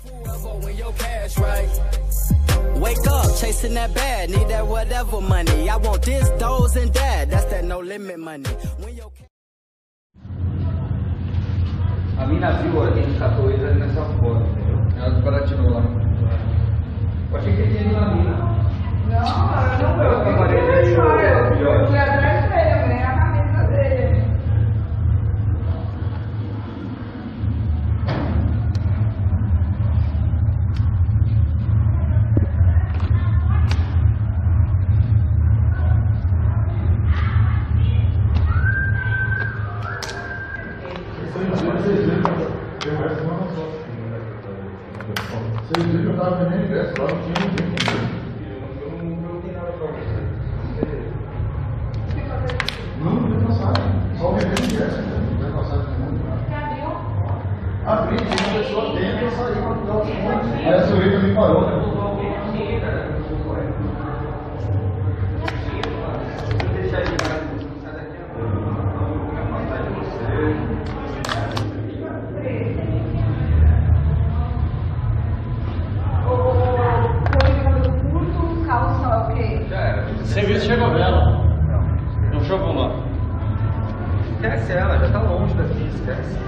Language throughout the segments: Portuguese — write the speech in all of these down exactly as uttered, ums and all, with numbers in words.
Wake up, chasing that bad, need that whatever money. I want this, those, and that. That's that no limit money. A mina viu a gente catou ele nessa foto, entendeu? Ela desbaratilou lá. Eu achei que ele tinha ido na mina. Não, eu não eu fui eu fui atrás dele, eu ganhei a camisa dele. Vocês viram que eu estava vendendo ingresso lá, não tinha ninguém. Eu não perguntei nada pra você. Não, não tem passagem. Só vendendo ingresso, não tem passagem nenhuma. Você abriu? Abri, tinha uma pessoa dentro e saiu. Aí a senhorita me parou, né? Serviço chegou vela. Não chegou lá. Esquece ela, já tá longe daqui, esquece.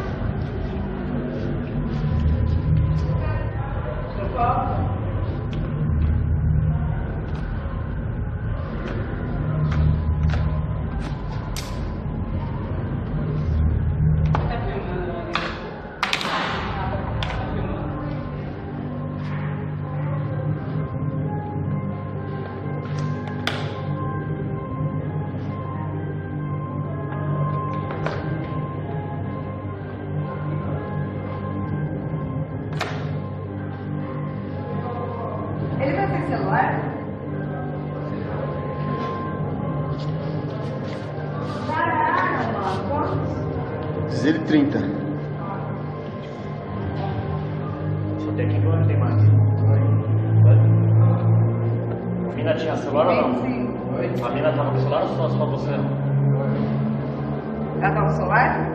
Ele vai ter celular? Caralho, mano. Quantos? Diz ele trinta. Só tem aqui que não tem mais. A mina tinha celular ou não? Sim. A mina tava com celular ou só, só você? Ela tá no celular?